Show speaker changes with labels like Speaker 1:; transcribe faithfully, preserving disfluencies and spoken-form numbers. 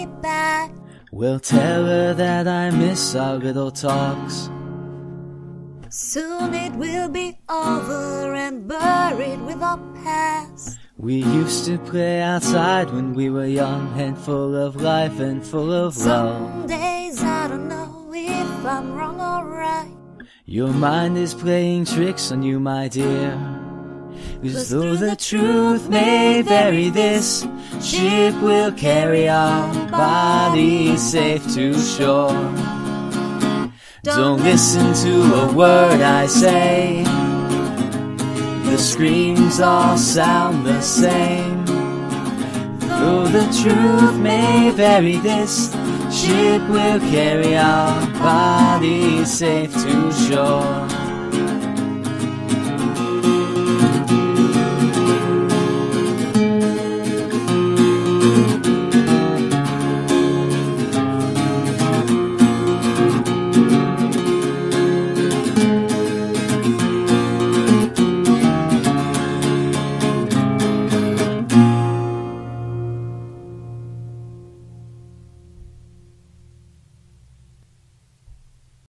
Speaker 1: me back.
Speaker 2: We'll tell her that I miss our little talks.
Speaker 1: Soon it will be over and buried with our past.
Speaker 2: We used to play outside when we were young and full of life and full of love.
Speaker 1: Some days I don't know if I'm wrong or right.
Speaker 2: Your mind is playing tricks on you, my dear. 'Cause though the truth may vary, this ship will carry our bodies safe to shore. Don't listen to a word I say, the screams all sound the same. Though the truth may vary, this ship will carry our bodies safe to shore.